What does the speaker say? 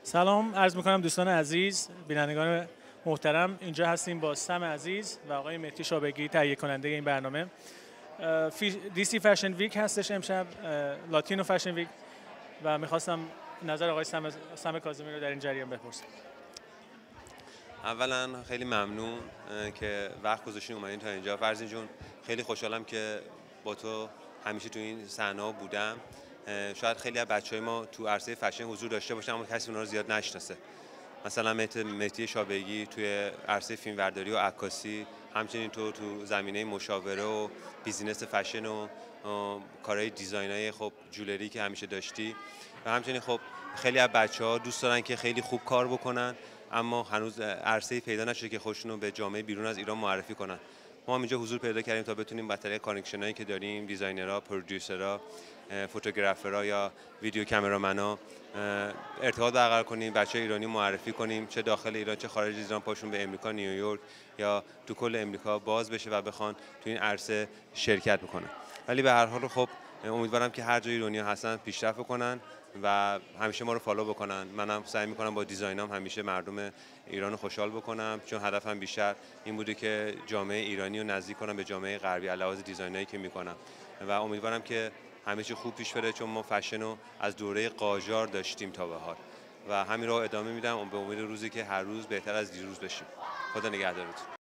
سلام عرض میکنم دوستان عزیز، بینندگان محترم. اینجا هستیم با سم عزیز و آقای مهدی شابگی، تهیه کننده این برنامه. دیسی فشن ویک هستش امشب، لاتینو فشن ویک، و میخواستم نظر آقای سم کاظمی رو در این جریان بپرسم. اولا خیلی ممنون که وقت گذاشتین اومدین تا اینجا. فرزین جون، خیلی خوشحالم که با تو همیشه تو این صحنه‌ها بودم. شاید خیلی از بچهای ما تو عرصه فشن حضور داشته باشن اما کسی اونا رو زیاد نشناسه. مثلا مهدی شابگی توی عرصه فیلمبرداری و عکاسی، همچنین تو زمینه مشاوره و بیزینس فشن و کارهای دیزاینای خب جولری که همیشه داشتی، و همچنین خب خیلی از بچه‌ها دوست دارن که خیلی خوب کار بکنن اما هنوز عرصه‌ای پیدا نشده که خودشون رو به جامعه بیرون از ایران معرفی کنن. ما هم اینجا حضور پیدا کردیم تا بتونیم با طریق کانکشنایی که داریم، دیزاینرها، پرودیوسرها، فوتوگرافرها یا ویدیو کامرامن‌ها، ارتباط برقرار کنیم، بچه‌های ایرانی معرفی کنیم، چه داخل ایران چه خارج ایران، پاشون به امریکا، نیویورک یا تو کل امریکا باز بشه و بخوان تو این عرصه شرکت بکنن. ولی به هر حال خب امیدوارم که هر جای دنیا هستن پیشرفت بکنن و همیشه ما رو فالو بکنن. منم سعی میکنم با دیزاینام همیشه مردم ایران رو خوشحال بکنم، چون هدفم بیشتر این بوده که جامعه ایرانی رو نزدیک کنم به جامعه غربی علاوه دیزاینایی که میکنم، و امیدوارم که همه چی خوب پیش بره، چون ما فشن رو از دوره قاجار داشتیم تا به حال و همین رو ادامه میدم به امید روزی که هر روز بهتر از دیروز بشیم. خدا نگهدارتون.